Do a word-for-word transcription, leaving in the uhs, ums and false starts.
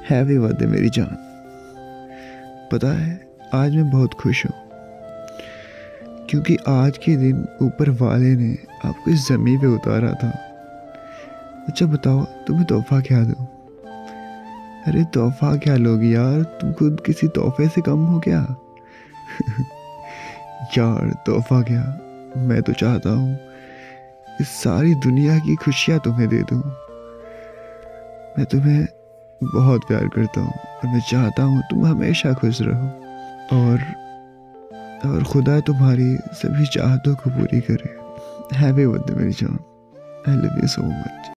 Happy birthday मेरी जान। पता है आज मैं बहुत खुश हूँ क्योंकि आज के दिन ऊपर वाले ने आपको इस ज़मीन पे उतारा था। अच्छा बताओ तुम्हें तोहफा क्या दूँ? अरे तोहफा क्या लोगी यार, तुम खुद किसी तोहफे से कम हो क्या? यार तोहफा क्या, मैं तो चाहता हूँ इस सारी दुनिया की खुशियाँ तुम्हें दे दूँ। मैं तुम्हें बहुत प्यार करता हूँ और मैं चाहता हूँ तुम हमेशा खुश रहो और और खुदा तुम्हारी सभी चाहतों को पूरी करे। हैप्पी बर्थडे मेरी जान, I love you so much.